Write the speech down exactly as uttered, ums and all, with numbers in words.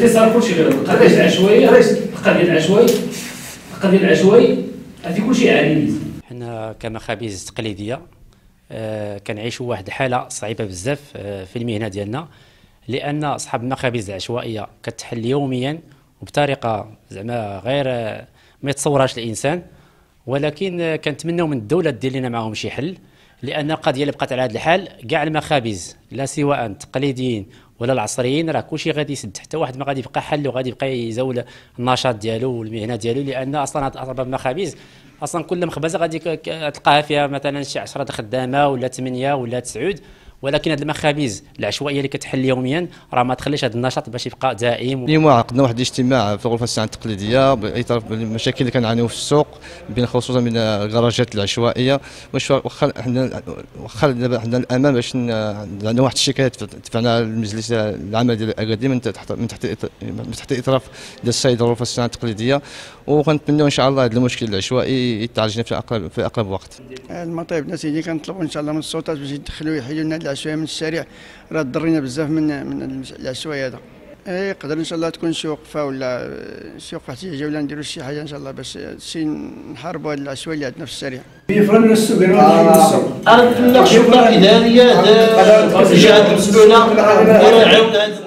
باختصار كلشي غير القضيه العشوائيه، القضيه العشوائيه القضيه العشوائيه هذه كلشي عادي. حنا كمخابز تقليديه آه كنعيشوا واحد الحاله صعيبه بزاف آه في المهنه ديالنا، لان اصحاب المخابز العشوائيه كتحل يوميا وبطريقه زعما غير آه ما يتصورهاش الانسان، ولكن آه كنتمناو من الدوله دير لنا معاهم شي حل، لان القضيه اللي بقات على هذا الحال كاع المخابز لا سواء التقليديين ولا العصريين راه كلشي غادي يسد، حتى واحد ما غادي يبقى حل وغادي يبقى يزول النشاط ديالو والمهنه ديالو، لان اصلا هاد ارباب المخابز اصلا كل مخبزه غادي تلقاها فيها مثلا شي عشرة خدامه ولا ثمانيه ولا تسعود، ولكن هاد المخابز العشوائيه اللي كتحل يوميا راه ما تخليش هذا النشاط باش يبقى دائم. اليوم عقدنا واحد الاجتماع في غرفه الصناعه التقليديه باعتراف بالمشاكل اللي كنعانيو في السوق، بين خصوصا من الكراجات العشوائيه، واش واخا حنا واخا دابا حنا الامام باش عندنا واحد الشكايات دفعنا للمجلس العام ديال الاكاديميه من تحت من تحت من تحت اطراف ديال السيد غرفه الصناعه التقليديه، وكنتمنوا ان شاء الله هذا المشكل العشوائي يتعالج في اقرب في اقرب وقت. المطيب سيدي كنطلبوا ان شاء الله من السلطات باش يدخلوا يحيدوا لنا العشوائيه من الشارع، راه ضرينا بزاف من من العشوائيه هذا. يقدر ان شاء الله تكون شي وقفه ولا شي وقفه احتجاجيه ولا نديروا شي حاجه ان شاء الله باش شي نحاربوا هذه العشوائيه اللي عندنا في الشارع. يفرق من السوق انا السوق. انا نناقشوا في الاداريات الجهات المسؤوله يعاون